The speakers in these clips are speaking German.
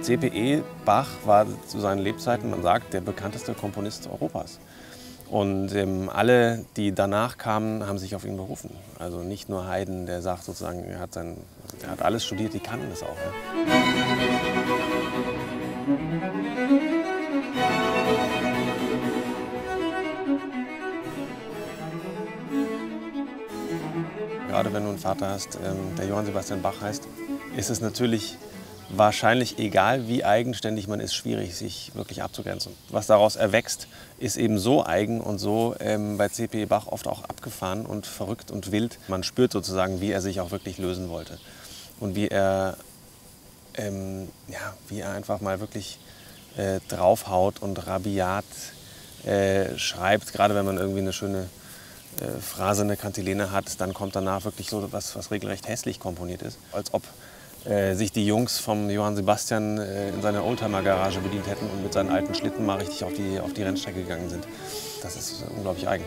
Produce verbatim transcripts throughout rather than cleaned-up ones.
C P E Bach war zu seinen Lebzeiten, man sagt, der bekannteste Komponist Europas. Und ähm, alle, die danach kamen, haben sich auf ihn berufen. Also nicht nur Haydn, der sagt sozusagen, er hat, sein, er hat alles studiert, die kannten das auch. Ja. Gerade wenn du einen Vater hast, ähm, der Johann Sebastian Bach heißt, ist es natürlich wahrscheinlich, egal wie eigenständig man ist, schwierig, sich wirklich abzugrenzen. Was daraus erwächst, ist eben so eigen und so ähm, bei C P E Bach oft auch abgefahren und verrückt und wild. Man spürt sozusagen, wie er sich auch wirklich lösen wollte und wie er, ähm, ja, wie er einfach mal wirklich äh, draufhaut und rabiat äh, schreibt. Gerade wenn man irgendwie eine schöne äh, Phrase, eine Kantilene hat, dann kommt danach wirklich so was, was regelrecht hässlich komponiert ist, als ob Äh, sich die Jungs vom Johann Sebastian äh, in seiner Oldtimer-Garage bedient hätten und mit seinen alten Schlitten mal richtig auf die, auf die Rennstrecke gegangen sind. Das ist unglaublich eigen.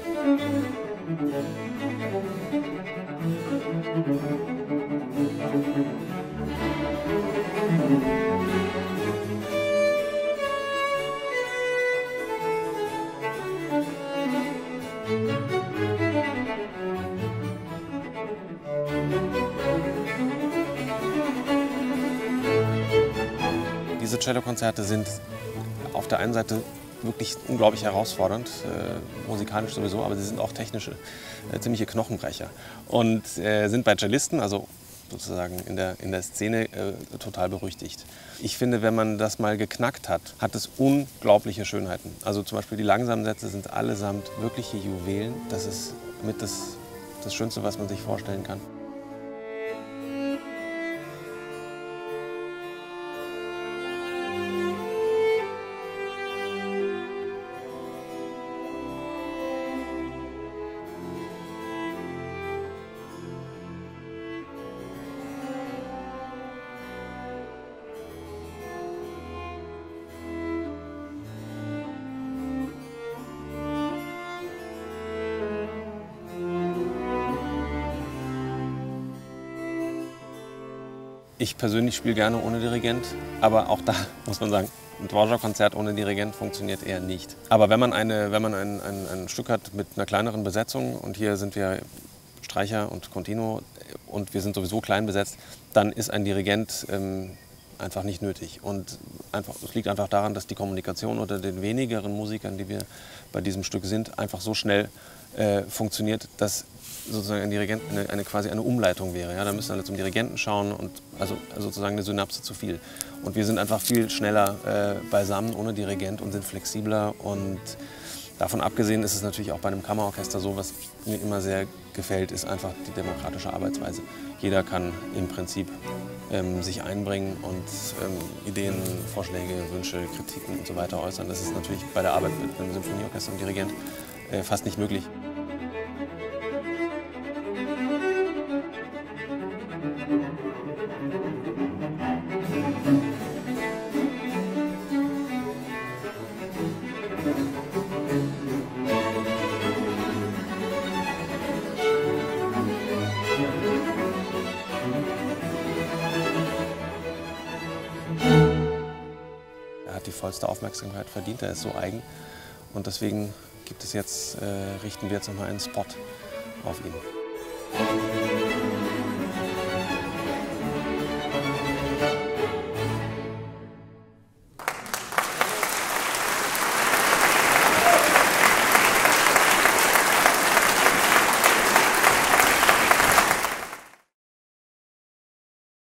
Diese Cellokonzerte sind auf der einen Seite wirklich unglaublich herausfordernd, äh, musikalisch sowieso, aber sie sind auch technische, äh, ziemliche Knochenbrecher und äh, sind bei Cellisten, also sozusagen in der, in der Szene, äh, total berüchtigt. Ich finde, wenn man das mal geknackt hat, hat es unglaubliche Schönheiten. Also zum Beispiel die langsamen Sätze sind allesamt wirkliche Juwelen. Das ist mit das, das Schönste, was man sich vorstellen kann. Ich persönlich spiele gerne ohne Dirigent, aber auch da muss man sagen, ein Dvorak-Konzert ohne Dirigent funktioniert eher nicht. Aber wenn man, eine, wenn man ein, ein, ein Stück hat mit einer kleineren Besetzung, und hier sind wir Streicher und Continuo und wir sind sowieso klein besetzt, dann ist ein Dirigent ähm, einfach nicht nötig. Und einfach, es liegt einfach daran, dass die Kommunikation unter den wenigeren Musikern, die wir bei diesem Stück sind, einfach so schnell äh, funktioniert, dass sozusagen ein Dirigent eine, eine quasi eine Umleitung wäre. Ja? Da müssen alle zum Dirigenten schauen und also, also sozusagen eine Synapse zu viel. Und wir sind einfach viel schneller äh, beisammen ohne Dirigent und sind flexibler. Und davon abgesehen ist es natürlich auch bei einem Kammerorchester so, was mir immer sehr gefällt, ist einfach die demokratische Arbeitsweise. Jeder kann im Prinzip ähm, sich einbringen und ähm, Ideen, Vorschläge, Wünsche, Kritiken und so weiter äußern. Das ist natürlich bei der Arbeit mit einem Symphonieorchester und Dirigent äh, fast nicht möglich. Er hat die vollste Aufmerksamkeit verdient, er ist so eigen und deswegen gibt es jetzt, äh, richten wir jetzt nochmal einen Spot auf ihn.